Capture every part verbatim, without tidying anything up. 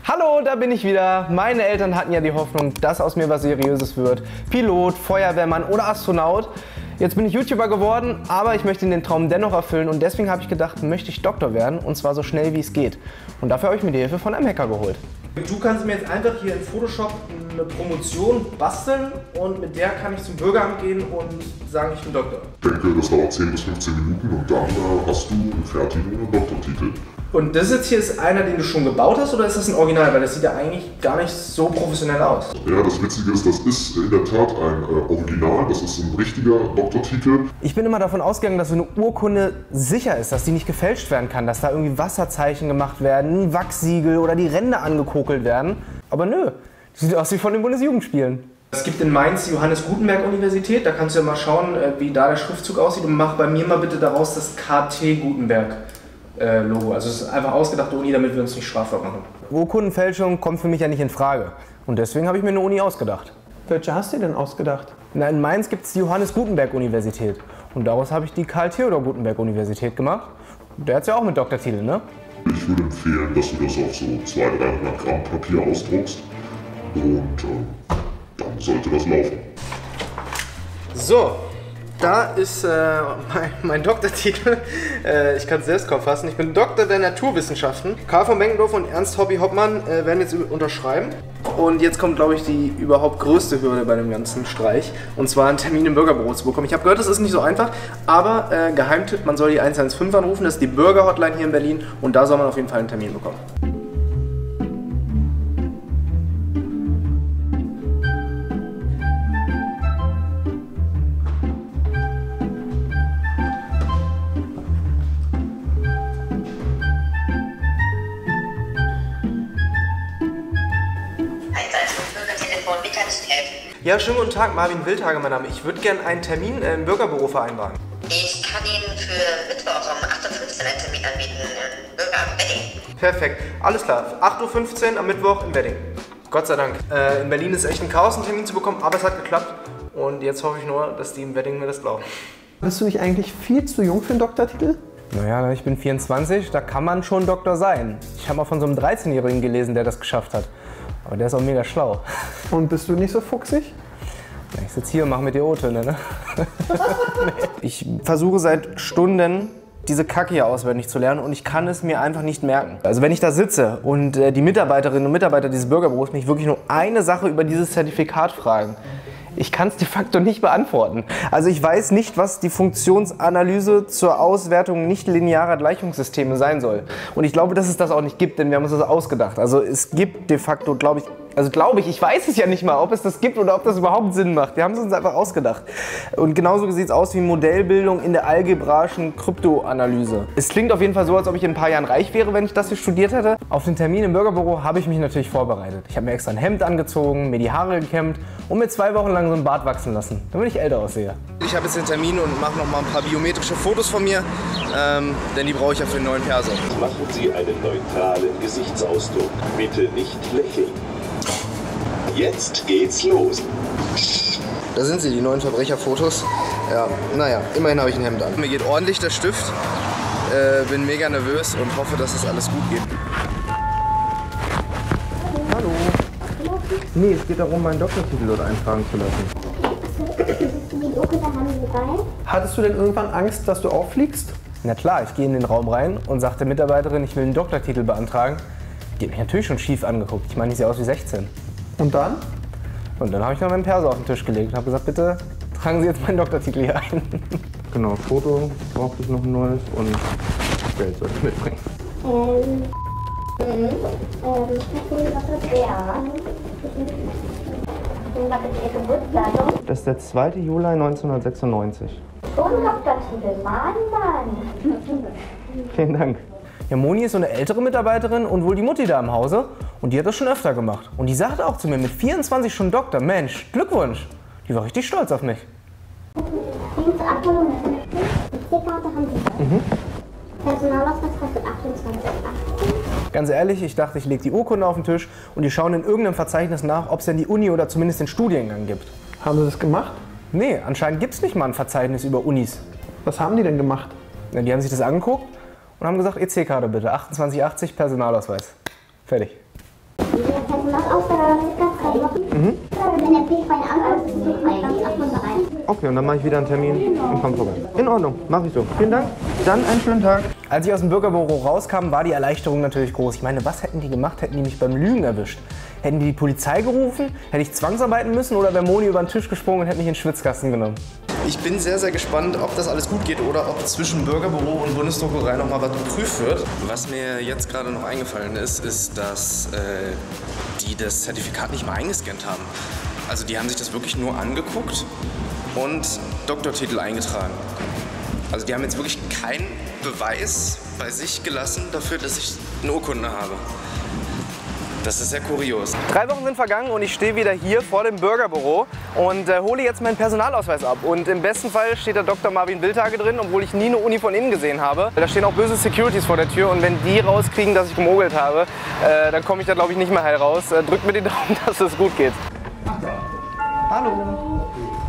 Hallo, da bin ich wieder. Meine Eltern hatten ja die Hoffnung, dass aus mir was Seriöses wird. Pilot, Feuerwehrmann oder Astronaut. Jetzt bin ich YouTuber geworden, aber ich möchte den Traum dennoch erfüllen und deswegen habe ich gedacht, möchte ich Doktor werden und zwar so schnell wie es geht. Und dafür habe ich mir die Hilfe von einem Hacker geholt. Du kannst mir jetzt einfach hier in Photoshop eine Promotion basteln und mit der kann ich zum Bürgeramt gehen und sagen, ich bin Doktor. Ich denke, das dauert zehn bis fünfzehn Minuten und dann äh, hast du einen fertigen Doktortitel. Und das jetzt hier ist einer, den du schon gebaut hast, oder ist das ein Original? Weil das sieht ja eigentlich gar nicht so professionell aus. Ja, das Witzige ist, das ist in der Tat ein äh, Original, das ist ein richtiger Doktortitel. Ich bin immer davon ausgegangen, dass so eine Urkunde sicher ist, dass die nicht gefälscht werden kann, dass da irgendwie Wasserzeichen gemacht werden, ein Wachssiegel oder die Ränder angekokelt werden. Aber nö, die sieht aus wie von den Bundesjugendspielen. Es gibt in Mainz die Johannes Gutenberg Universität, da kannst du ja mal schauen, wie da der Schriftzug aussieht und mach bei mir mal bitte daraus das K T Gutenberg Logo. Also es ist einfach ausgedachte Uni, damit wir uns nicht strafbar machen. Urkundenfälschung kommt für mich ja nicht in Frage und deswegen habe ich mir eine Uni ausgedacht. Welche hast du denn ausgedacht? Na, in Mainz gibt es die Johannes Gutenberg Universität und daraus habe ich die Karl Theodor Gutenberg Universität gemacht. Der hat es ja auch mit Doktortitel, ne? Ich würde empfehlen, dass du das auf so zweihundert, dreihundert Gramm Papier ausdruckst und äh, dann sollte das laufen. So, da ist äh, mein, mein Doktortitel. Äh, ich kann es selbst kaum fassen. Ich bin Doktor der Naturwissenschaften. Karl von Benkendorf und Ernst Hobby Hoppmann äh, werden jetzt unterschreiben. Und jetzt kommt, glaube ich, die überhaupt größte Hürde bei dem ganzen Streich. Und zwar einen Termin im Bürgerbüro zu bekommen. Ich habe gehört, das ist nicht so einfach. Aber äh, Geheimtipp, man soll die eins eins fünf anrufen. Das ist die Bürger-Hotline hier in Berlin. Und da soll man auf jeden Fall einen Termin bekommen. Ja, schönen guten Tag, Marvin Wildhage mein Name. Ich würde gerne einen Termin im Bürgerbüro vereinbaren. Ich kann Ihnen für Mittwoch um acht Uhr fünfzehn einen Termin anbieten im Bürgeramt Wedding. Perfekt, alles klar. acht Uhr fünfzehn am Mittwoch in Wedding. Gott sei Dank. Äh, in Berlin ist echt ein Chaos, einen Termin zu bekommen, aber es hat geklappt. Und jetzt hoffe ich nur, dass die im Wedding mir das glauben. Bist du nicht eigentlich viel zu jung für einen Doktortitel? Naja, ich bin vierundzwanzig, da kann man schon Doktor sein. Ich habe mal von so einem dreizehnjährigen gelesen, der das geschafft hat. Aber der ist auch mega schlau. Und bist du nicht so fuchsig? Ich sitze hier und mache mit dir O-Töne, ne? Ich versuche seit Stunden, diese Kacke hier auswendig zu lernen und ich kann es mir einfach nicht merken. Also wenn ich da sitze und äh, die Mitarbeiterinnen und Mitarbeiter dieses Bürgerbüros mich wirklich nur eine Sache über dieses Zertifikat fragen, ich kann es de facto nicht beantworten. Also ich weiß nicht, was die Funktionsanalyse zur Auswertung nicht-linearer Gleichungssysteme sein soll. Und ich glaube, dass es das auch nicht gibt, denn wir haben uns das ausgedacht. Also es gibt de facto, glaube ich, also glaube ich, ich weiß es ja nicht mal, ob es das gibt oder ob das überhaupt Sinn macht. Wir haben es uns einfach ausgedacht. Und genauso sieht es aus wie Modellbildung in der algebraischen Kryptoanalyse. Es klingt auf jeden Fall so, als ob ich in ein paar Jahren reich wäre, wenn ich das hier studiert hätte. Auf den Termin im Bürgerbüro habe ich mich natürlich vorbereitet. Ich habe mir extra ein Hemd angezogen, mir die Haare gekämmt und mir zwei Wochen lang so einen Bart wachsen lassen, damit ich älter aussehe. Ich habe jetzt den Termin und mache noch mal ein paar biometrische Fotos von mir, ähm, denn die brauche ich ja für den neuen Perso. Machen Sie einen neutralen Gesichtsausdruck. Bitte nicht lächeln. Jetzt geht's los. Da sind sie, die neuen Verbrecherfotos. Ja, naja, immerhin habe ich ein Hemd an. Mir geht ordentlich der Stift, äh, bin mega nervös und hoffe, dass es alles gut geht. Hallo. Nee, es geht darum, meinen Doktortitel dort eintragen zu lassen. Die Urkunde haben Sie dabei? Hattest du denn irgendwann Angst, dass du auffliegst? Na klar, ich gehe in den Raum rein und sage der Mitarbeiterin, ich will einen Doktortitel beantragen. Die hat mich natürlich schon schief angeguckt. Ich meine, ich sehe aus wie sechzehn. Und dann? Und dann habe ich noch meinen Perso auf den Tisch gelegt und habe gesagt, bitte tragen Sie jetzt meinen Doktortitel hier ein. Genau, Foto brauchte ich noch ein neues und Geld sollte ich mitbringen. Ähm, ähm, ähm, was ist der? Was ist Ihr Geburtsdatum? Das ist der zweite Juli neunzehnhundertsechsundneunzig. Schon Doktortitel, Mann, Mann. Vielen Dank. Ja, Moni ist so eine ältere Mitarbeiterin und wohl die Mutti da im Hause. Und die hat das schon öfter gemacht. Und die sagte auch zu mir, mit vierundzwanzig schon Doktor. Mensch, Glückwunsch. Die war richtig stolz auf mich. Dienstagmolung, die C-Karte haben Sie. Mhm. Personalausweis kostet achtundzwanzig achtzig. Ganz ehrlich, ich dachte, ich lege die Urkunde auf den Tisch und die schauen in irgendeinem Verzeichnis nach, ob es denn die Uni oder zumindest den Studiengang gibt. Haben Sie das gemacht? Nee, anscheinend gibt es nicht mal ein Verzeichnis über Unis. Was haben die denn gemacht? Ja, die haben sich das angeguckt und haben gesagt, E C-Karte bitte, achtundzwanzig achtzig, Personalausweis. Fertig. Personalausweis ganz drei Wochen. Mhm. Wenn der Brief bei einer Ankunft ist, sucht man ja auch mal rein. Okay, und dann mache ich wieder einen Termin und komme vorbei. In Ordnung, mache ich so. Vielen Dank. Dann einen schönen Tag. Als ich aus dem Bürgerbüro rauskam, war die Erleichterung natürlich groß. Ich meine, was hätten die gemacht? Hätten die mich beim Lügen erwischt? Hätten die die Polizei gerufen? Hätte ich zwangsarbeiten müssen oder wäre Moni über den Tisch gesprungen und hätte mich in den Schwitzkasten genommen? Ich bin sehr, sehr gespannt, ob das alles gut geht oder ob zwischen Bürgerbüro und Bundesdruckerei noch mal was geprüft wird. Was mir jetzt gerade noch eingefallen ist, ist, dass äh, die das Zertifikat nicht mal eingescannt haben. Also die haben sich das wirklich nur angeguckt und Doktortitel eingetragen. Also die haben jetzt wirklich keinen Beweis bei sich gelassen dafür, dass ich eine Urkunde habe. Das ist sehr kurios. Drei Wochen sind vergangen und ich stehe wieder hier vor dem Bürgerbüro und äh, hole jetzt meinen Personalausweis ab. Und im besten Fall steht da Doktor Marvin Wildhage drin, obwohl ich nie eine Uni von innen gesehen habe. Da stehen auch böse Securities vor der Tür und wenn die rauskriegen, dass ich gemogelt habe, äh, dann komme ich da glaube ich nicht mehr heil raus. Äh, drückt mir die Daumen, dass es gut geht. Hallo.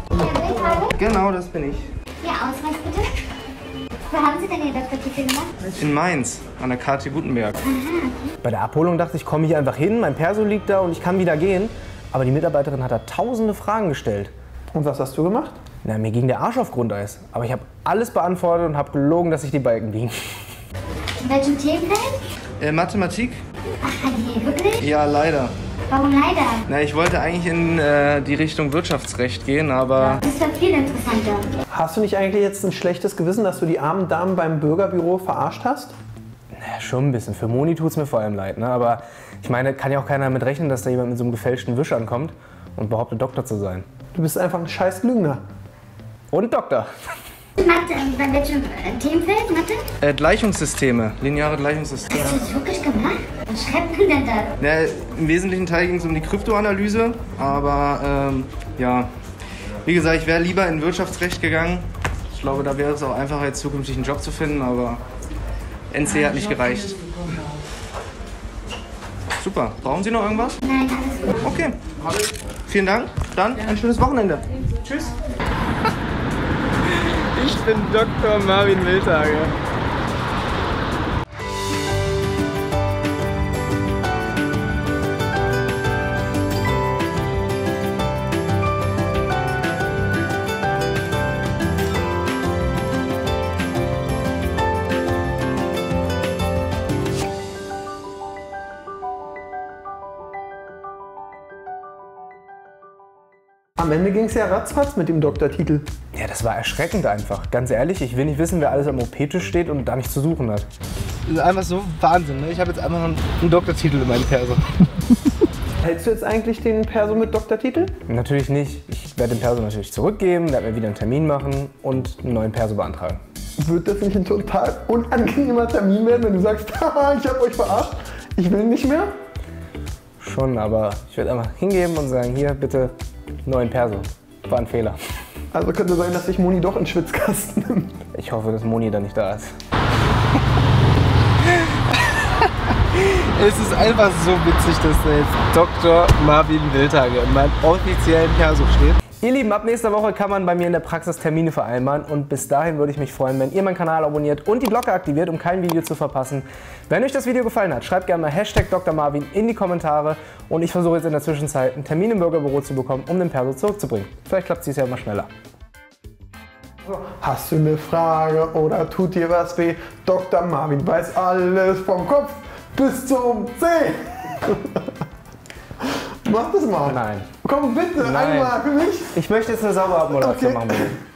Genau, das bin ich. Ja, Ausweis bitte. Wo haben Sie denn Ihren Doktortitel gemacht? In Mainz, an der K T Gutenberg. Bei der Abholung dachte ich, komme ich einfach hin, mein Perso liegt da und ich kann wieder gehen. Aber die Mitarbeiterin hat da tausende Fragen gestellt. Und was hast du gemacht? Na, mir ging der Arsch auf Grundeis. Aber ich habe alles beantwortet und habe gelogen, dass sich die Balken biegen. In welchem Themenfeld? Äh, Mathematik? Ach, nee, wirklich? Ja, leider. Warum leider? Na, ich wollte eigentlich in äh, die Richtung Wirtschaftsrecht gehen, aber... Das wäre viel interessanter. Hast du nicht eigentlich jetzt ein schlechtes Gewissen, dass du die armen Damen beim Bürgerbüro verarscht hast? Naja, schon ein bisschen. Für Moni tut es mir vor allem leid, ne? Aber ich meine, kann ja auch keiner damit rechnen, dass da jemand mit so einem gefälschten Wisch ankommt und behauptet, Doktor zu sein. Du bist einfach ein scheiß Lügner. Und Doktor. Mathe, bei welchem äh, Themenfeld? Mathe? Äh, Gleichungssysteme, lineare Gleichungssysteme. Hast du das wirklich gemacht? Was schreibt man denn da? Ja, im wesentlichen Teil ging es um die Kryptoanalyse, aber ähm, ja, wie gesagt, ich wäre lieber in Wirtschaftsrecht gegangen. Ich glaube, da wäre es auch einfacher, jetzt zukünftig einen Job zu finden, aber N C hat nicht gereicht. Super, brauchen Sie noch irgendwas? Nein, alles gut. Okay, vielen Dank, dann ein schönes Wochenende. Tschüss. Ich bin Doktor Marvin Wildhage. Am Ende ging es ja ratzfatz mit dem Doktortitel. Ja, das war erschreckend einfach. Ganz ehrlich, ich will nicht wissen, wer alles am O P-Tisch steht und da nichts zu suchen hat. Das ist einfach so Wahnsinn, ne? Ich habe jetzt einfach einen, einen Doktortitel in meinem Perso. Hältst du jetzt eigentlich den Perso mit Doktortitel? Natürlich nicht. Ich werde den Perso natürlich zurückgeben, werde mir wieder einen Termin machen und einen neuen Perso beantragen. Wird das nicht ein total unangenehmer Termin werden, wenn du sagst, haha, ich habe euch verarscht, ich will nicht mehr? Schon, aber ich werde einfach hingeben und sagen, hier bitte neuen Perso. War ein Fehler. Also könnte sein, dass sich Moni doch in den Schwitzkasten nimmt. Ich hoffe, dass Moni da nicht da ist. Es ist einfach so witzig, dass da jetzt Doktor Marvin Wildhage in meinem offiziellen Perso steht. Ihr Lieben, ab nächster Woche kann man bei mir in der Praxis Termine vereinbaren und bis dahin würde ich mich freuen, wenn ihr meinen Kanal abonniert und die Glocke aktiviert, um kein Video zu verpassen. Wenn euch das Video gefallen hat, schreibt gerne mal Hashtag Doktor Marvin in die Kommentare und ich versuche jetzt in der Zwischenzeit einen Termin im Bürgerbüro zu bekommen, um den Perso zurückzubringen. Vielleicht klappt es dieses Jahr mal schneller. Hast du eine Frage oder tut dir was weh? Doktor Marvin weiß alles vom Kopf bis zum Zeh. Mach das mal. Nein. Komm bitte, Nein. einmal für mich. Ich möchte jetzt eine saubere Abmoderation Okay. machen.